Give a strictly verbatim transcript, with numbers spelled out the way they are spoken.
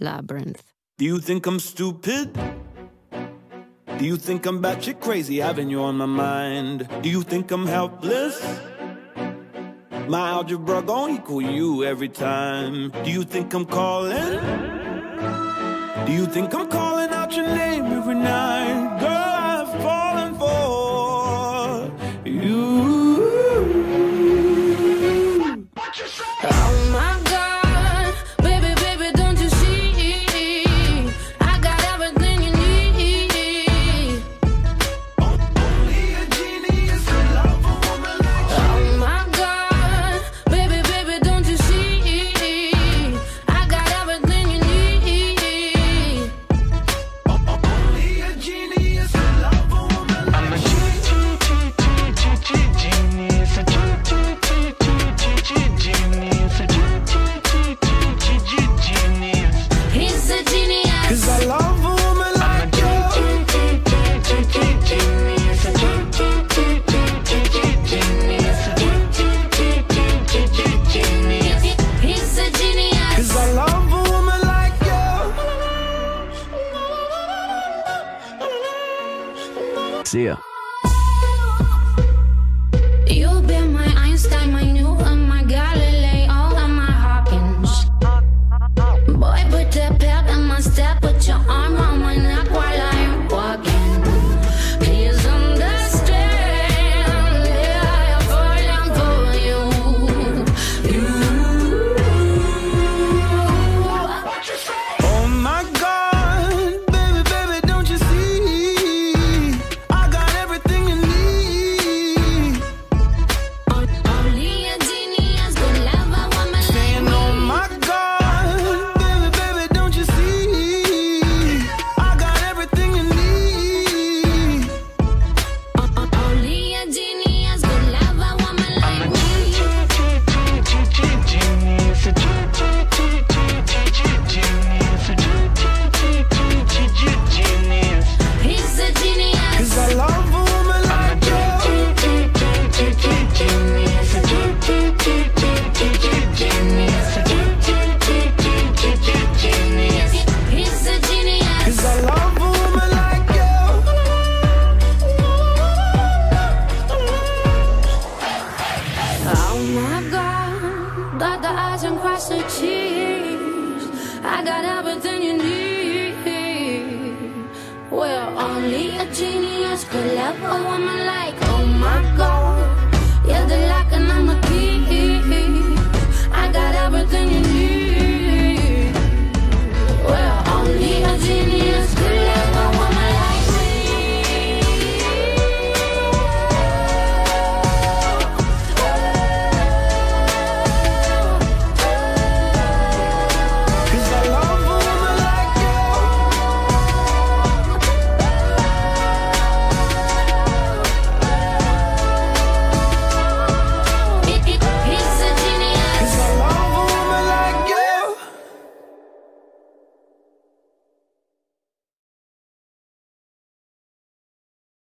Labyrinth. Do you think I'm stupid? Do you think I'm batshit crazy, having you on my mind? Do you think I'm helpless? My algebra gon' equal you every time. Do you think I'm calling? Do you think I'm calling out your name every night? Girl, I've fallen for you. Oh my God, baby, baby, don't you see? I got everything you need. Only a genius could love a woman like you. Oh my God, baby, baby, don't you see? I got everything you need. Only a genius could love a woman like you. I'm a genius, a genius, genius. He's a genius. Cause I love a woman like you. Genius, genius. He's a genius. Cause I love a woman like you. See ya. You've been my Einstein, my Newton, my Galileo, and my Hawkins. Boy, put that pep in my step, put your arm on my neck while I'm walking. Please understand, yeah, I'm falling for you. You. Oh my God, baby, baby, don't you see? I got everything you need. Only a genius could love a woman like Saying, me. oh my God, baby, baby, don't you see? I got everything you need. Only a genius could love a woman like me. He's a genius. Cause I love a woman like you. He's a genius. Cause I love a woman like you. Oh my God, dot the I's and cross the T's. I got everything you need. Well, only a genius could love a woman like, oh my God.